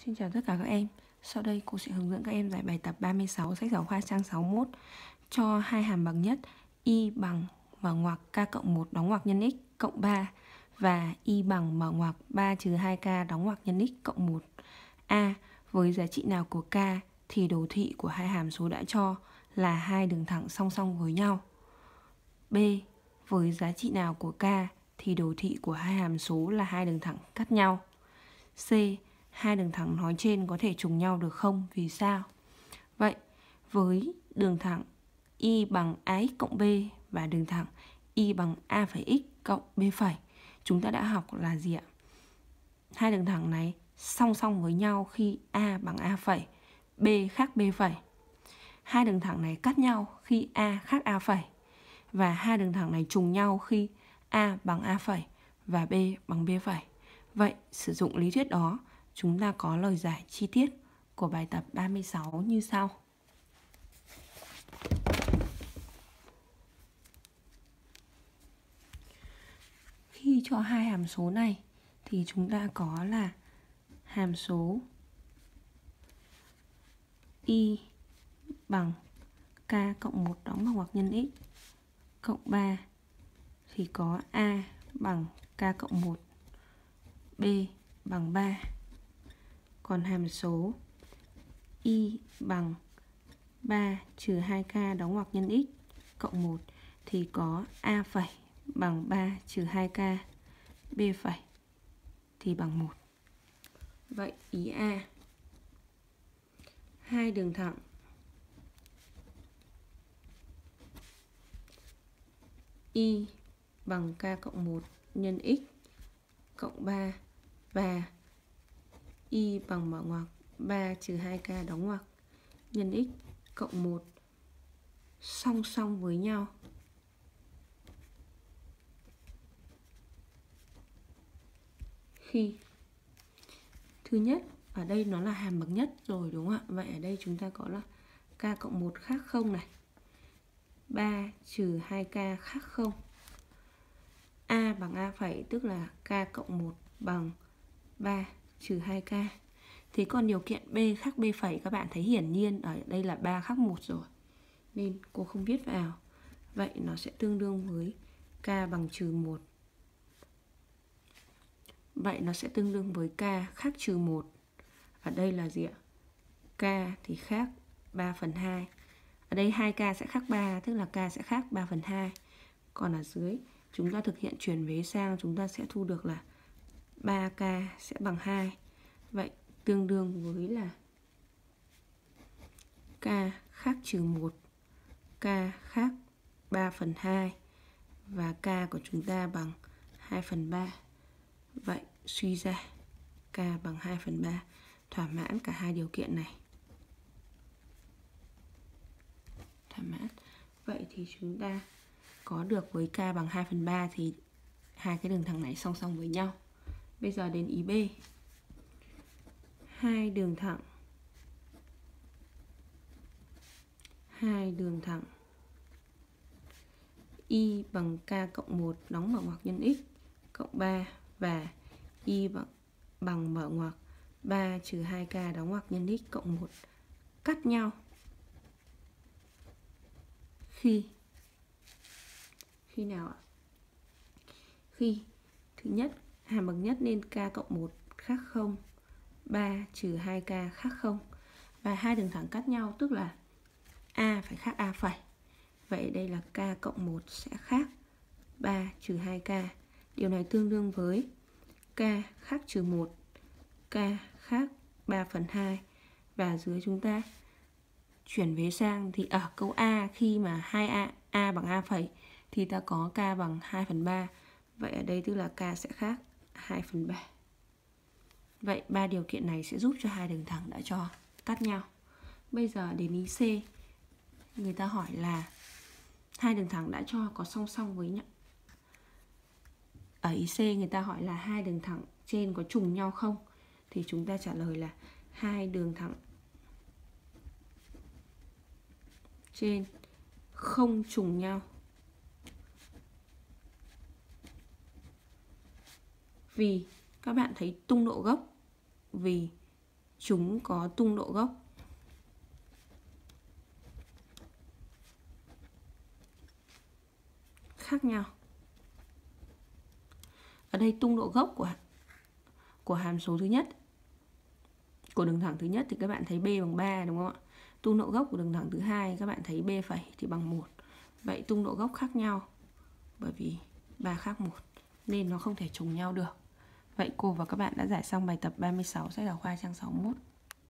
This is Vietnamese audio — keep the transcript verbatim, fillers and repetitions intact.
Xin chào tất cả các em. Sau đây cô sẽ hướng dẫn các em giải bài tập ba mươi sáu sách giáo khoa trang sáu mươi mốt cho hai hàm bằng nhất y bằng mở ngoặc k cộng một đóng ngoặc nhân x cộng ba và y bằng mở ngoặc ba trừ hai k đóng ngoặc nhân x cộng một. A. Với giá trị nào của k thì đồ thị của hai hàm số đã cho là hai đường thẳng song song với nhau. B. Với giá trị nào của k thì đồ thị của hai hàm số là hai đường thẳng cắt nhau. C. Hai đường thẳng nói trên có thể trùng nhau được không? Vì sao? Vậy, với đường thẳng y bằng ax cộng b và đường thẳng y bằng a phẩy x cộng b phẩy, chúng ta đã học là gì ạ? Hai đường thẳng này song song với nhau khi a bằng a phẩy, b khác b phẩy. Hai đường thẳng này cắt nhau khi a khác a phẩy. Và hai đường thẳng này trùng nhau khi a bằng a phẩy và b bằng b phẩy. Vậy, sử dụng lý thuyết đó, chúng ta có lời giải chi tiết của bài tập ba mươi sáu như sau. Khi cho hai hàm số này thì chúng ta có là hàm số y bằng k cộng một đóng bằng ngoặc nhân x cộng ba thì có a bằng k cộng một, b bằng ba. Còn hàm số y bằng ba trừ hai k đóng ngoặc nhân x cộng một thì có a phẩy bằng ba trừ hai k, b phẩy thì bằng một. Vậy ý A, hai đường thẳng y bằng k cộng một nhân x cộng ba và y bằng mở ngoặc ba trừ hai k đóng ngoặc nhân x cộng một song song với nhau khi thứ nhất, ở đây nó là hàm bậc nhất rồi đúng không ạ? Vậy ở đây chúng ta có là k cộng một khác không này, ba trừ hai k khác không, a bằng a phẩy tức là k cộng một bằng ba trừ hai k. Thế còn điều kiện b khác b phẩy các bạn thấy hiển nhiên ở đây là ba khác một rồi, nên cô không viết vào. Vậy nó sẽ tương đương với k bằng trừ một. Vậy nó sẽ tương đương với k khác trừ một. Ở đây là gì ạ? K thì khác ba phần hai. Ở đây hai k sẽ khác ba, tức là k sẽ khác ba phần hai. Còn ở dưới chúng ta thực hiện chuyển vế sang, chúng ta sẽ thu được là ba k sẽ bằng hai. Vậy tương đương với là k khác trừ một, k khác ba phần hai và k của chúng ta bằng hai phần ba. Vậy suy ra k bằng hai phần ba, thỏa mãn cả hai điều kiện này. Thỏa mãn. Vậy thì chúng ta có được với k bằng hai phần ba thì hai cái đường thẳng này song song với nhau. Bây giờ đến ý B. Hai đường thẳng Hai đường thẳng y bằng k cộng một đóng mở ngoặc nhân x cộng ba và y bằng, bằng mở ngoặc ba trừ hai k đóng ngoặc nhân x cộng một cắt nhau khi khi nào ạ? Khi thứ nhất, hàm bậc nhất nên k cộng một khác không, ba trừ hai k khác không và hai đường thẳng cắt nhau, tức là a phải khác a phẩy. Vậy đây là k cộng một sẽ khác ba trừ hai k. Điều này tương đương với k khác trừ một, k khác ba phần hai. Và dưới chúng ta chuyển vế sang thì ở câu A khi mà hai a, a bằng a phẩy thì ta có k bằng hai phần ba. Vậy ở đây tức là k sẽ khác hai phần ba. Vậy ba điều kiện này sẽ giúp cho hai đường thẳng đã cho cắt nhau. Bây giờ đến ý C. Người ta hỏi là hai đường thẳng đã cho có song song với nhau. Ở ý C người ta hỏi là hai đường thẳng trên có trùng nhau không? Thì chúng ta trả lời là hai đường thẳng trên không trùng nhau vì các bạn thấy tung độ gốc vì chúng có tung độ gốc khác nhau. Ở đây tung độ gốc của của hàm số thứ nhất, của đường thẳng thứ nhất thì các bạn thấy b bằng ba đúng không ạ? Tung độ gốc của đường thẳng thứ hai các bạn thấy b phẩy thì bằng một. Vậy tung độ gốc khác nhau bởi vì ba khác một nên nó không thể trùng nhau được. Vậy cô và các bạn đã giải xong bài tập ba mươi sáu sách giáo khoa trang sáu mươi mốt.